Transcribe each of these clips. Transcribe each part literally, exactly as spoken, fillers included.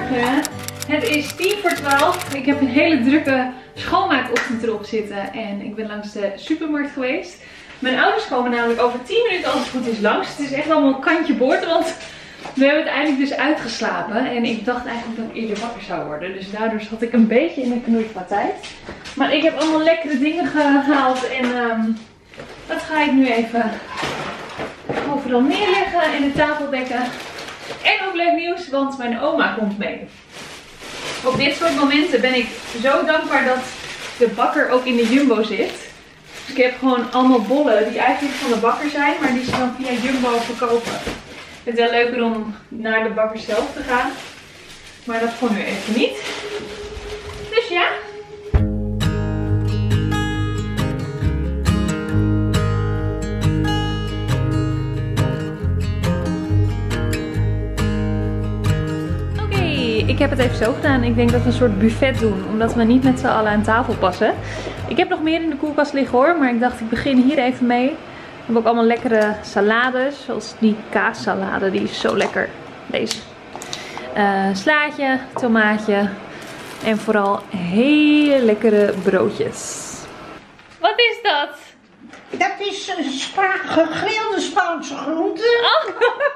Goedemorgen. Het is tien voor twaalf. Ik heb een hele drukke schoonmaakochtend erop zitten. En ik ben langs de supermarkt geweest. Mijn ouders komen namelijk over tien minuten als het goed is langs. Het is echt allemaal een kantje boord, want we hebben het eindelijk dus uitgeslapen. En ik dacht eigenlijk dat ik eerder wakker zou worden. Dus daardoor zat ik een beetje in de knoei van tijd. Maar ik heb allemaal lekkere dingen gehaald. En um, dat ga ik nu even overal neerleggen en de tafel dekken. En ook leuk nieuws, want mijn oma komt mee. Op dit soort momenten ben ik zo dankbaar dat de bakker ook in de Jumbo zit. Dus ik heb gewoon allemaal bollen die eigenlijk van de bakker zijn, maar die ze dan via Jumbo verkopen. Het is wel leuker om naar de bakker zelf te gaan. Maar dat gewoon nu even niet. Dus ja. Ik heb het even zo gedaan. Ik denk dat we een soort buffet doen. Omdat we niet met z'n allen aan tafel passen. Ik heb nog meer in de koelkast liggen hoor. Maar ik dacht ik begin hier even mee. We hebben ook allemaal lekkere salades. Zoals die kaassalade. Die is zo lekker. Deze. Uh, slaatje, tomaatje. En vooral hele lekkere broodjes. Wat is dat? Dat is uh, spa gegrilde Spaanse groenten. Oh.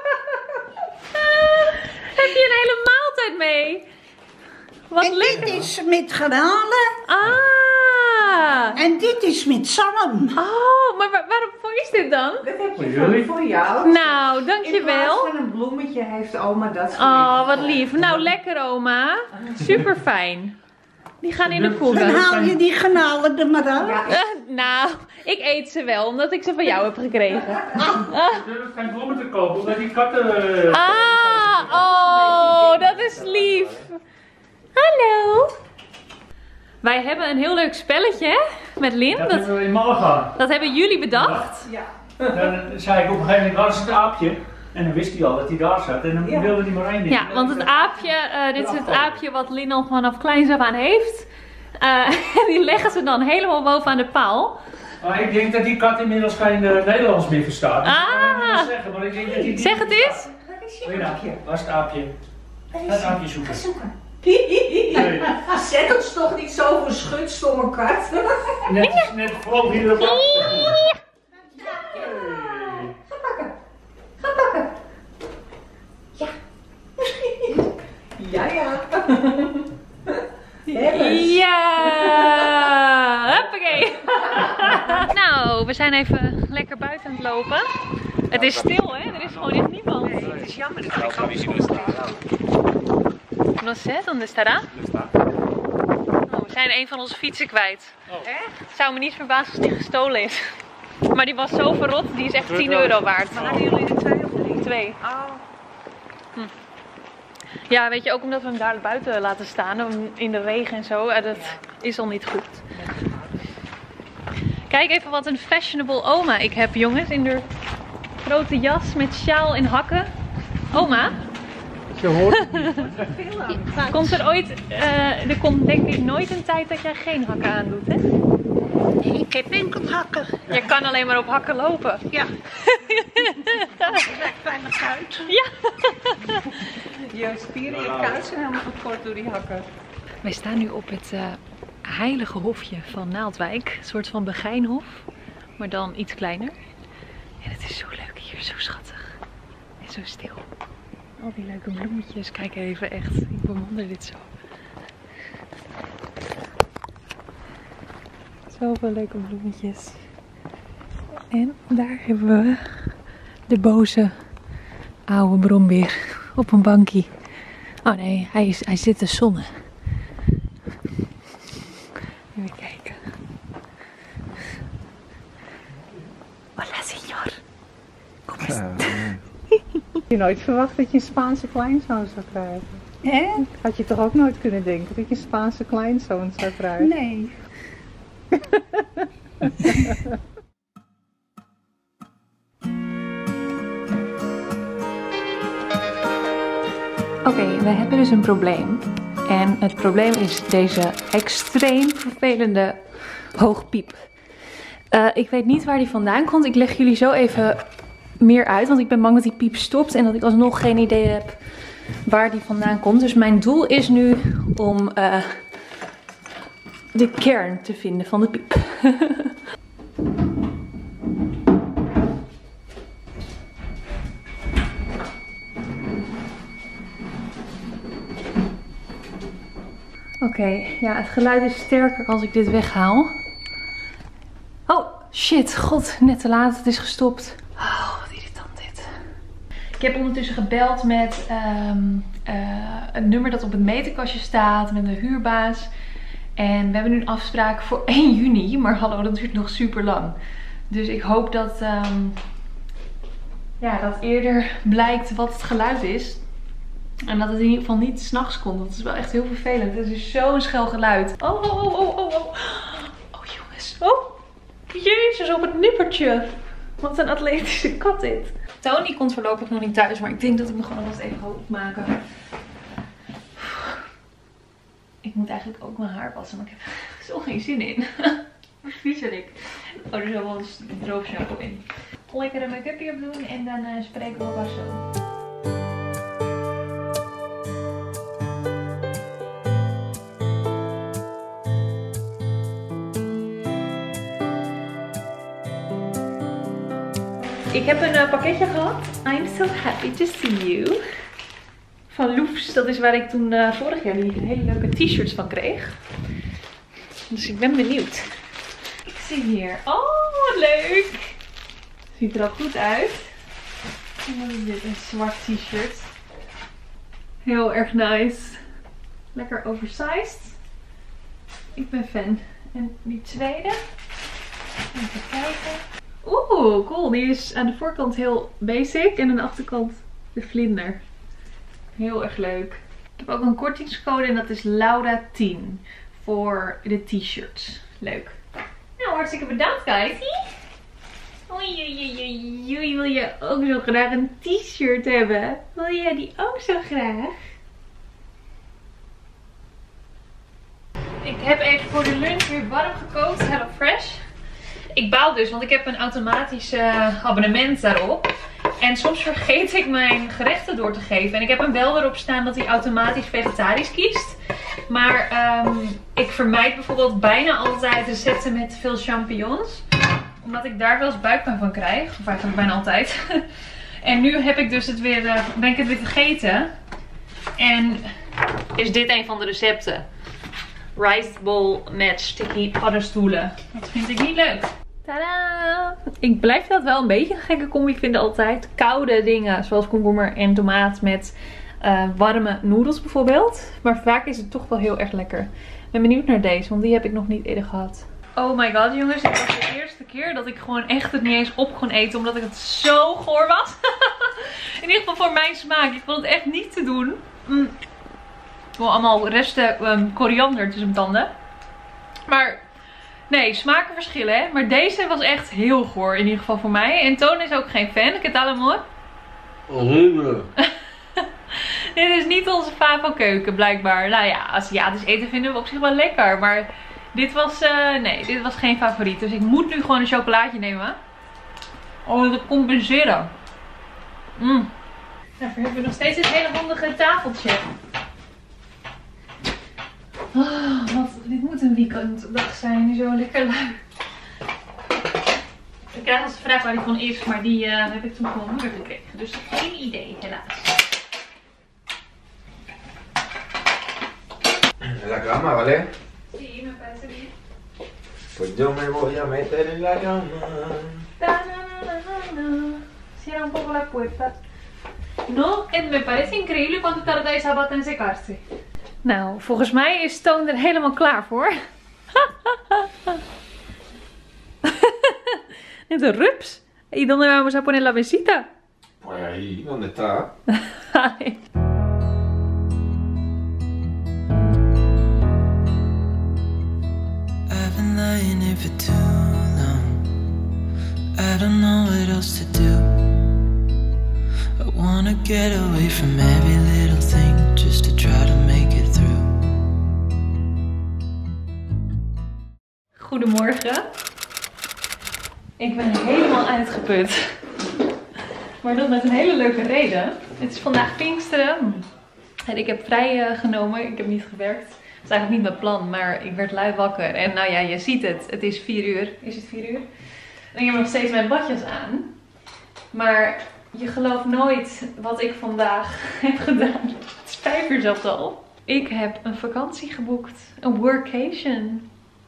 Heb je een hele maaltijd mee? Wat en lekker. Dit is met garnalen. Ah. En dit is met zalm. Oh, maar waar, waarom voor is dit dan? Dat heb je voor, voor jou. Nou, dankjewel. In plaats van een bloemetje heeft oma dat voor Oh, wat lief. Nou, lekker oma. Super fijn. Die gaan in de Dan koelkast. haal je die garnalen er maar uit. Ja, Uh, nou, ik eet ze wel, omdat ik ze van jou heb gekregen. Ah. Ik durf geen bloemen te kopen, omdat die katten... Uh, Ah, oh, dat is lief. Hallo. Wij hebben een heel leuk spelletje met Lin. dat Dat, hebben we in Malaga. dat hebben jullie bedacht. ja. Dan zei ik op een gegeven moment, waar is het aapje? En dan wist hij al dat hij daar zat. En dan Ja. wilde hij maar één ding. Ja, want het aapje, uh, dit is het aapje wat Lin al vanaf kleins af aan heeft. Uh, die leggen ze dan helemaal bovenaan de paal. Maar ik denk dat die kat inmiddels geen uh, Nederlands meer verstaat. Dus Ah. ik kan het niet zeggen, maar ik denk dat hij... Zeg het eens. Waar is Goeie je naam. aapje? Waar is het aapje? Ga het aapje zoeken. Ga zoeken. Nee. Zet ons toch niet zo voor schut, stomme kat. Net, net vloog hier op af. Ga pakken. Ga pakken. Ja. Ja, ja. Ja! Hoppakee! Nou, we zijn even lekker buiten aan het lopen. Het is stil, hè? Er is gewoon echt niemand. Nee, het is jammer dat ik ga No sé, ¿dónde estará? Oh, we zijn een van onze fietsen kwijt. Het zou me niet verbazen als die gestolen is. Maar die was zo verrot, die is echt tien euro waard. Maar hadden jullie er twee of drie? Twee. Oh. Ja, weet je, ook omdat we hem daar buiten laten staan, in de regen en zo, dat is al niet goed. Kijk even wat een fashionable oma ik heb, jongens, in de grote jas met sjaal en hakken. Oma? Je hoort Komt er ooit, uh, er komt denk ik nooit een tijd dat jij geen hakken aandoet, hè? Nee, ik heb enkel hakken. Je kan alleen maar op hakken lopen. Ja. Dat lijkt bijna uit. Ja. Je spieren in je kuit zijn helemaal gekort door die hakken. Wij staan nu op het uh, heilige hofje van Naaldwijk. Een soort van Begijnhof, maar dan iets kleiner. En het is zo leuk hier, zo schattig. En zo stil. Al die leuke bloemetjes, kijk even echt. Ik bewonder dit zo. Zoveel leuke bloemetjes. En daar hebben we de boze oude brombeer op een bankje. Oh nee, hij, is, hij zit te zonnen. Even kijken. Hola, señor. Kom eens. Had je nooit verwacht dat je een Spaanse kleinzoon zou krijgen? Hè? Had je toch ook nooit kunnen denken dat je een Spaanse kleinzoon zou krijgen? Nee. Oké, okay, we hebben dus een probleem. En het probleem is deze extreem vervelende hoogpiep. Uh, ik weet niet waar die vandaan komt. Ik leg jullie zo even meer uit. Want ik ben bang dat die piep stopt en dat ik alsnog geen idee heb waar die vandaan komt. Dus mijn doel is nu om uh, de kern te vinden van de piep. Oké, okay, ja, het geluid is sterker als ik dit weghaal. Oh, shit. God, net te laat. Het is gestopt. Oh, wat irritant dit. Ik heb ondertussen gebeld met um, uh, een nummer dat op het meterkastje staat. Met de huurbaas. En we hebben nu een afspraak voor één juni. Maar hallo, dat duurt nog super lang. Dus ik hoop dat, um, ja, dat eerder blijkt wat het geluid is. En dat het in ieder geval niet 's nachts komt. Want het is wel echt heel vervelend. Het is zo'n schel geluid. Oh, oh, oh, oh, oh, oh. Oh, jongens. Oh, jezus, op het nippertje. Wat een atletische kat dit. Tony komt voorlopig nog niet thuis. Maar ik denk dat ik me gewoon alvast even ga opmaken. Ik moet eigenlijk ook mijn haar wassen. Maar ik heb er zo geen zin in. Wat viezerik. Oh, er zit wel een droog shampoo in. Lekker een make-upje op doen. En dan uh, spreken we elkaar zo. Ik heb een uh, pakketje gehad. I'm so happy to see you. Van Loefs. Dat is waar ik toen uh, vorig jaar die hele leuke t-shirts van kreeg. Dus ik ben benieuwd. Ik zie hier. Oh, wat leuk. Ziet er al goed uit. En wat is dit? Een zwart t-shirt. Heel erg nice. Lekker oversized. Ik ben fan. En die tweede. Even kijken. Oeh, cool. Die is aan de voorkant heel basic en aan de achterkant de vlinder. Heel erg leuk. Ik heb ook een kortingscode en dat is Laura tien voor de t-shirts. Leuk. Nou, hartstikke bedankt, Kaitie. Oei, oei, oei, oei, wil je ook zo graag een t-shirt hebben? Wil jij die ook zo graag? Ik heb even voor de lunch weer warm gekookt, HelloFresh. Ik baal dus, want ik heb een automatisch uh, abonnement daarop. En soms vergeet ik mijn gerechten door te geven. En ik heb hem wel erop staan dat hij automatisch vegetarisch kiest. Maar um, ik vermijd bijvoorbeeld bijna altijd recepten met veel champignons. Omdat ik daar wel eens buikpijn van krijg. Of eigenlijk bijna altijd. En nu heb ik dus het weer, uh, ben ik het weer vergeten. En is dit een van de recepten. Rice bowl met sticky paddenstoelen. Dat vind ik niet leuk. Tadaa! Ik blijf dat wel een beetje een gekke combi vinden altijd. Koude dingen zoals komkommer en tomaat met uh, warme noedels bijvoorbeeld. Maar vaak is het toch wel heel erg lekker. Ik ben benieuwd naar deze, want die heb ik nog niet eerder gehad. Oh my god jongens, dit was de eerste keer dat ik gewoon echt het niet eens op kon eten. Omdat ik het zo goor was. In ieder geval voor mijn smaak. Ik vond het echt niet te doen. Mm. Wel allemaal resten um, koriander tussen mijn tanden. Maar nee, smaken verschillen hè. Maar deze was echt heel goor in ieder geval voor mij. En Toon is ook geen fan. ¿Qué tal amor? Horrible. Dit is niet onze favo keuken blijkbaar. Nou ja, Aziatisch eten vinden we op zich wel lekker. Maar dit was, uh, nee, dit was geen favoriet. Dus ik moet nu gewoon een chocolaatje nemen. Om het te compenseren. Mm. Daarvoor hebben we nog steeds het hele handige tafeltje. Oh, wat, dit moet een weekenddag zijn, zo lekker lui. Ik krijg als de vraag waar die van is, maar die uh, heb ik toen van mijn moeder gekregen. Dus geen idee, helaas. La cama, ¿vale? Sí, me parece bien. Pues yo me voy a meter en la cama. Cierra un poco la puerta. No, en me parece increíble cuánto tarda esa bata en secarse. Nou, volgens mij is Toon er helemaal klaar voor. Net een rups. ¿Y dónde vamos a poner la mesita? Pues ahí, ¿dónde está? I've been lying here for too long. I don't know what else to do. I wanna get away from every little thing just to try to make it through. Goedemorgen. Ik ben helemaal uitgeput. Maar dat met een hele leuke reden. Het is vandaag Pinksteren. En ik heb vrij uh, genomen. Ik heb niet gewerkt. Dat is eigenlijk niet mijn plan, maar ik werd lui wakker. En nou ja, je ziet het. Het is vier uur. Is het vier uur? En ik heb nog steeds mijn badjas aan. Maar je gelooft nooit wat ik vandaag heb gedaan. Het is vijf uur zelfs al. Ik heb een vakantie geboekt. Een workation.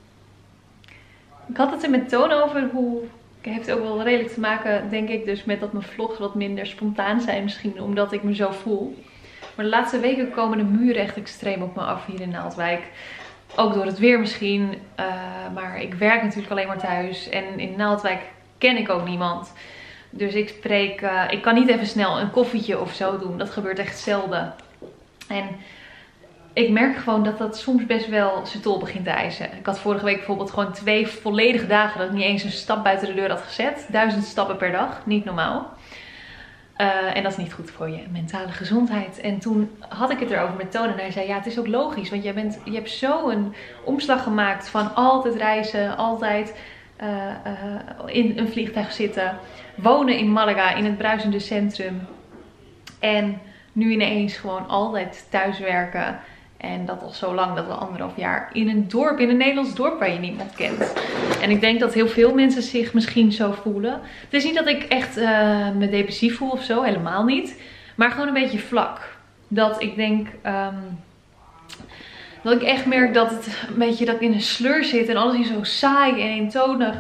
Ik had het er met Toon over. Hoe... Het heeft ook wel redelijk te maken, denk ik, dus met dat mijn vlogs wat minder spontaan zijn. Misschien omdat ik me zo voel. Maar de laatste weken komen de muren echt extreem op me af hier in Naaldwijk. Ook door het weer misschien. Uh, maar ik werk natuurlijk alleen maar thuis. En in Naaldwijk ken ik ook niemand. Dus ik spreek, uh, ik kan niet even snel een koffietje of zo doen. Dat gebeurt echt zelden. En ik merk gewoon dat dat soms best wel zijn tol begint te eisen. Ik had vorige week bijvoorbeeld gewoon twee volledige dagen dat ik niet eens een stap buiten de deur had gezet. Duizend stappen per dag, niet normaal. Uh, en dat is niet goed voor je mentale gezondheid. En toen had ik het erover met Toon en hij zei, ja, het is ook logisch. Want jij bent, je hebt zo een omslag gemaakt van altijd reizen, altijd uh, uh, in een vliegtuig zitten. Wonen in Malaga, in het bruisende centrum. En nu ineens gewoon altijd thuiswerken. En dat al zo lang, dat al anderhalf jaar. In een dorp, in een Nederlands dorp waar je niemand kent. En ik denk dat heel veel mensen zich misschien zo voelen. Het is niet dat ik echt uh, me depressief voel of zo, helemaal niet. Maar gewoon een beetje vlak. Dat ik denk, um, dat ik echt merk dat het een beetje dat ik in een sleur zit. En alles is zo saai en eentonig.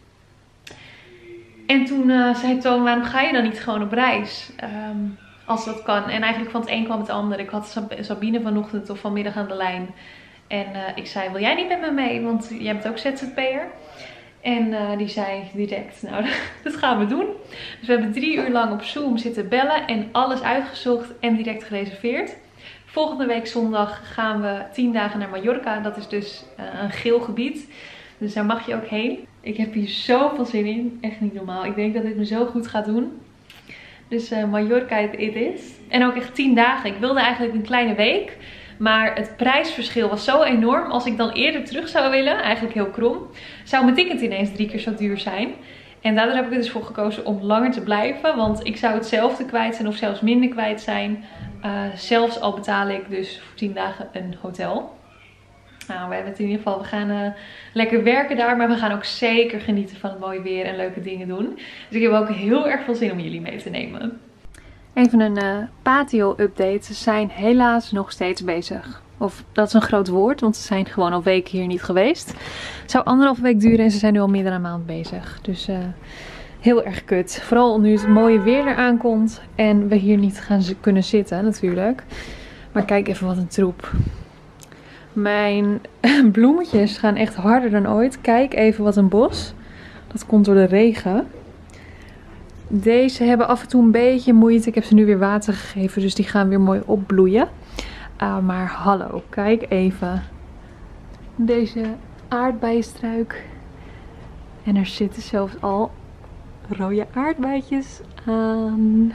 En toen uh, zei Toon, waarom ga je dan niet gewoon op reis? Um, Als dat kan. En eigenlijk van het een kwam het ander. Ik had Sabine vanochtend of vanmiddag aan de lijn. En uh, ik zei, wil jij niet met me mee? Want jij bent ook Z Z P'er. En uh, die zei direct, nou dat gaan we doen. Dus we hebben drie uur lang op Zoom zitten bellen. En alles uitgezocht en direct gereserveerd. Volgende week zondag gaan we tien dagen naar Mallorca. Dat is dus uh, een geel gebied. Dus daar mag je ook heen. Ik heb hier zoveel zin in. Echt niet normaal. Ik denk dat dit me zo goed gaat doen. Dus uh, Mallorca it is. En ook echt tien dagen. Ik wilde eigenlijk een kleine week. Maar het prijsverschil was zo enorm. Als ik dan eerder terug zou willen, eigenlijk heel krom, zou mijn ticket ineens drie keer zo duur zijn. En daardoor heb ik er dus voor gekozen om langer te blijven. Want ik zou hetzelfde kwijt zijn of zelfs minder kwijt zijn. Uh, zelfs al betaal ik dus voor tien dagen een hotel. Nou, we hebben het in ieder geval, we gaan uh, lekker werken daar, maar we gaan ook zeker genieten van het mooie weer en leuke dingen doen. Dus ik heb ook heel erg veel zin om jullie mee te nemen. Even een uh, patio-update. Ze zijn helaas nog steeds bezig. Of dat is een groot woord, want ze zijn gewoon al weken hier niet geweest. Het zou anderhalf week duren en ze zijn nu al meer dan een maand bezig. Dus uh, heel erg kut. Vooral nu het mooie weer eraan komt en we hier niet gaan kunnen zitten natuurlijk. Maar kijk even wat een troep. Mijn bloemetjes gaan echt harder dan ooit. Kijk even wat een bos. Dat komt door de regen. Deze hebben af en toe een beetje moeite. Ik heb ze nu weer water gegeven, dus die gaan weer mooi opbloeien. Uh, maar hallo, kijk even. Deze aardbeienstruik. En er zitten zelfs al rode aardbeidjes aan.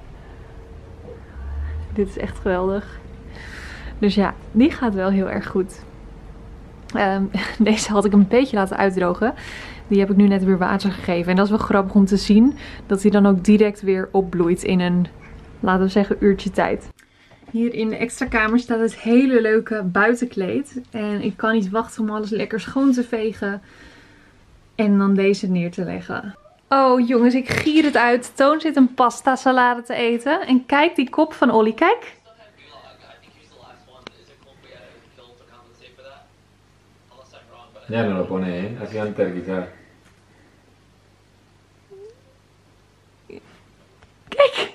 Dit is echt geweldig. Dus ja, die gaat wel heel erg goed. Um, deze had ik een beetje laten uitdrogen. Die heb ik nu net weer water gegeven. En dat is wel grappig om te zien. Dat hij dan ook direct weer opbloeit in een, laten we zeggen, uurtje tijd. Hier in de extra kamer staat het hele leuke buitenkleed. En ik kan niet wachten om alles lekker schoon te vegen. En dan deze neer te leggen. Oh jongens, ik gier het uit. Toon zit een pasta salade te eten. En kijk die kop van Ollie, kijk. Ya no lo pone, ¿eh? Así antes quizás. Kijk.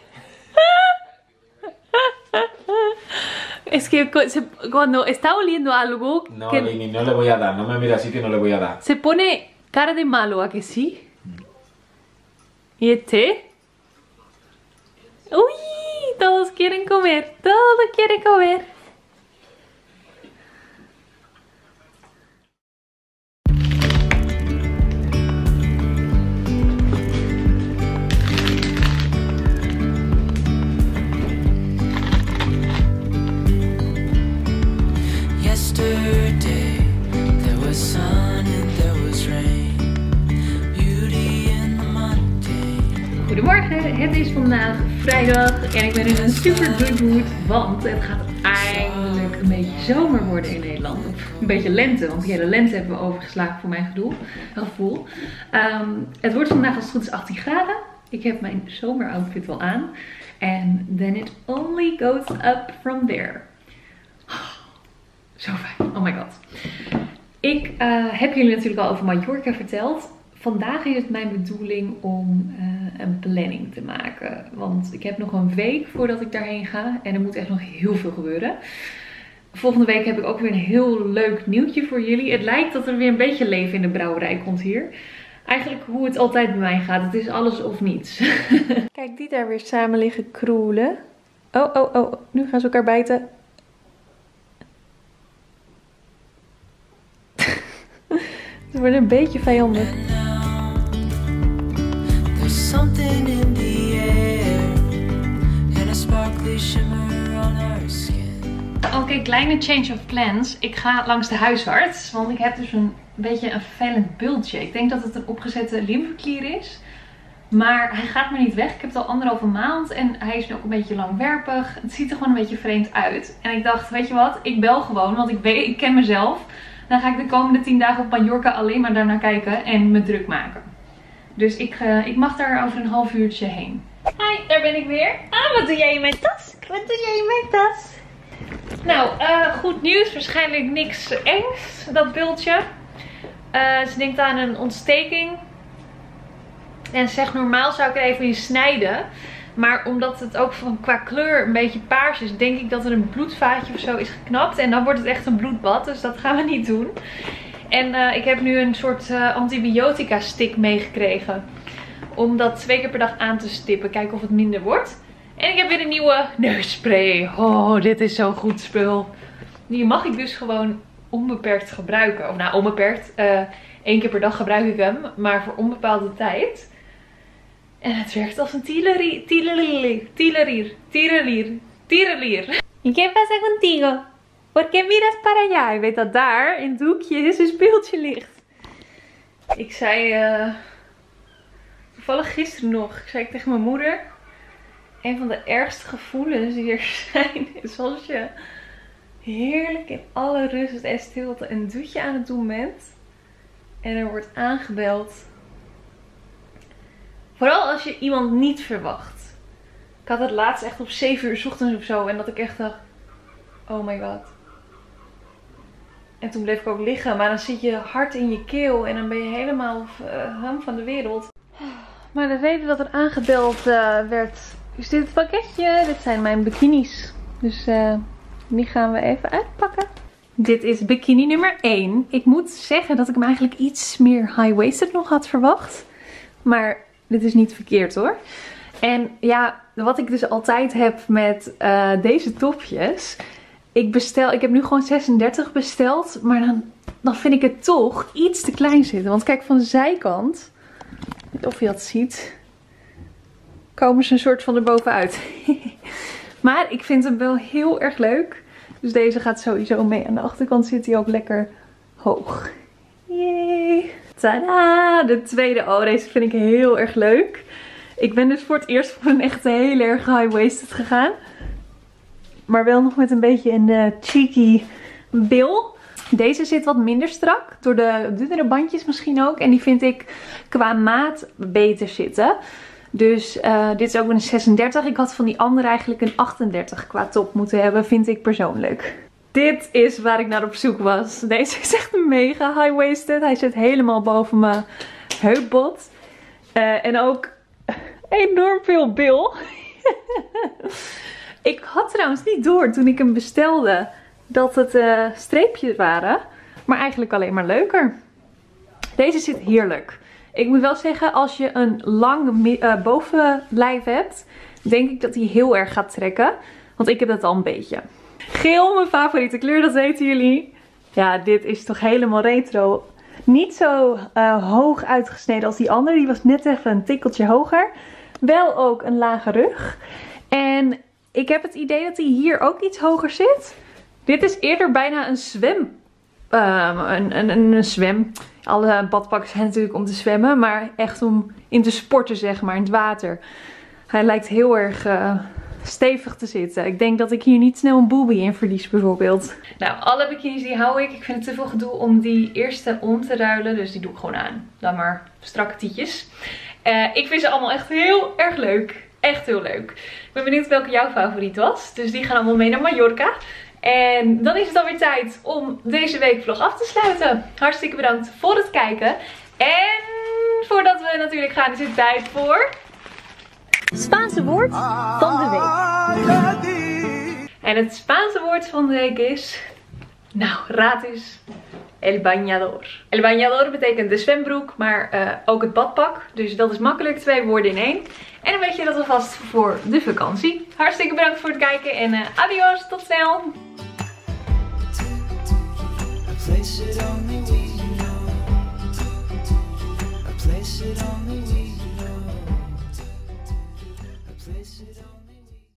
Es que se, cuando está oliendo algo... No, que Lini, no le voy a dar. No me mira así que no le voy a dar. Se pone cara de malo, ¿a que sí? ¿Y este? ¡Uy! Todos quieren comer. Todos quieren comer. Goedemorgen, het is vandaag vrijdag en ik ben in een super good mood, want het gaat eindelijk een beetje zomer worden in Nederland. Of een beetje lente, want die hele lente hebben we overgeslagen voor mijn gedoe, gevoel. Um, het wordt vandaag als het goed is achttien graden. Ik heb mijn zomeroutfit wel aan. En then it only goes up from there. Zo fijn. Oh my god. Ik uh, heb jullie natuurlijk al over Mallorca verteld. Vandaag is het mijn bedoeling om uh, een planning te maken. Want ik heb nog een week voordat ik daarheen ga. En er moet echt nog heel veel gebeuren. Volgende week heb ik ook weer een heel leuk nieuwtje voor jullie. Het lijkt dat er weer een beetje leven in de brouwerij komt hier. Eigenlijk hoe het altijd bij mij gaat. Het is alles of niets. Kijk, die daar weer samen liggen kroelen. Oh, oh, oh. Nu gaan ze elkaar bijten. Ze worden een beetje vijandig. Oké, okay, kleine change of plans. Ik ga langs de huisarts. Want ik heb dus een beetje een vervelend bultje. Ik denk dat het een opgezette lymfeklier is. Maar hij gaat maar niet weg. Ik heb het al anderhalve maand. En hij is nu ook een beetje langwerpig. Het ziet er gewoon een beetje vreemd uit. En ik dacht, weet je wat? Ik bel gewoon. Want ik, weet, ik ken mezelf. Dan ga ik de komende tien dagen op Mallorca alleen maar daarnaar kijken. En me druk maken. Dus ik, uh, ik mag daar over een half uurtje heen. Hi, daar ben ik weer. Ah, wat doe jij in mijn tas? Wat doe jij in mijn tas? Nou, uh, goed nieuws. Waarschijnlijk niks engs, dat bultje. Uh, ze denkt aan een ontsteking. En zegt, normaal zou ik er even in snijden. Maar omdat het ook van qua kleur een beetje paars is, denk ik dat er een bloedvaatje of zo is geknapt. En dan wordt het echt een bloedbad. Dus dat gaan we niet doen. En uh, ik heb nu een soort uh, antibiotica stick meegekregen. Om dat twee keer per dag aan te stippen. Kijken of het minder wordt. En ik heb weer een nieuwe neusspray. Oh, dit is zo'n goed spul. Die mag ik dus gewoon onbeperkt gebruiken. Of nou, onbeperkt. Uh, Eén keer per dag gebruik ik hem. Maar voor onbepaalde tijd. En het werkt als een tielerlier. Tielerlier. Tielerlier. Tielerlier. Tielerlier. ¿Y qué pasa contigo? ¿Por qué miras para allá? Je weet dat daar in het hoekje is een speeltje ligt. Ik zei uh, toevallig gisteren nog. Ik zei tegen mijn moeder. Een van de ergste gevoelens die er zijn is als je heerlijk in alle rust en stilte een douche aan het doen bent. En er wordt aangebeld. Vooral als je iemand niet verwacht. Ik had het laatst echt op zeven uur 's ochtends of zo. En dat ik echt dacht, oh my god. En toen bleef ik ook liggen. Maar dan zit je hart in je keel. En dan ben je helemaal uh, ham van de wereld. Maar de reden dat er aangebeld uh, werd, is dit het pakketje. Dit zijn mijn bikinis. Dus uh, die gaan we even uitpakken. Dit is bikini nummer één. Ik moet zeggen dat ik hem eigenlijk iets meer high-waisted nog had verwacht. Maar dit is niet verkeerd hoor. En ja, wat ik dus altijd heb met uh, deze topjes. Ik bestel, ik heb nu gewoon zesendertig besteld. Maar dan, dan vind ik het toch iets te klein zitten. Want kijk, van de zijkant, of je dat ziet, komen ze een soort van erbovenuit. Maar ik vind hem wel heel erg leuk. Dus deze gaat sowieso mee. Aan de achterkant zit hij ook lekker hoog. Yay! Tadaa! De tweede. Oh, deze vind ik heel erg leuk. Ik ben dus voor het eerst voor een echt heel erg high-waisted gegaan. Maar wel nog met een beetje een uh, cheeky bil. Deze zit wat minder strak. Door de dunnere bandjes misschien ook. En die vind ik qua maat beter zitten. Dus uh, dit is ook een zesendertig. Ik had van die andere eigenlijk een achtendertig qua top moeten hebben. Vind ik persoonlijk. Dit is waar ik naar op zoek was. Deze is echt mega high-waisted. Hij zit helemaal boven mijn heupbot. Uh, en ook enorm veel bil. Ik had trouwens niet door toen ik hem bestelde dat het uh, streepjes waren. Maar eigenlijk alleen maar leuker. Deze zit heerlijk. Ik moet wel zeggen, als je een lang uh, bovenlijf hebt, denk ik dat hij heel erg gaat trekken. Want ik heb dat al een beetje. Geel, mijn favoriete kleur, dat weten jullie. Ja, dit is toch helemaal retro. Niet zo uh, hoog uitgesneden als die andere. Die was net even een tikkeltje hoger. Wel ook een lage rug. En ik heb het idee dat hij hier ook iets hoger zit. Dit is eerder bijna een zwem. Uh, een, een, een, een zwem. Alle badpakken zijn natuurlijk om te zwemmen. Maar echt om in te sporten, zeg maar. In het water. Hij lijkt heel erg uh, stevig te zitten. Ik denk dat ik hier niet snel een boobie in verlies bijvoorbeeld. Nou, alle bikinis die hou ik. Ik vind het te veel gedoe om die eerste om te ruilen. Dus die doe ik gewoon aan. Dan maar strakke tietjes. Uh, ik vind ze allemaal echt heel erg leuk. Echt heel leuk. Ik ben benieuwd welke jouw favoriet was. Dus die gaan allemaal mee naar Mallorca. En dan is het alweer tijd om deze week vlog af te sluiten. Hartstikke bedankt voor het kijken. En voordat we natuurlijk gaan is het tijd voor... Spaanse woord van de week. En het Spaanse woord van de week is... Nou, raad eens. El bañador. El bañador betekent de zwembroek, maar uh, ook het badpak. Dus dat is makkelijk, twee woorden in één. En dan weet je dat alvast voor de vakantie. Hartstikke bedankt voor het kijken en uh, adios, tot snel. Place it only we know. A place it only we know. A place it only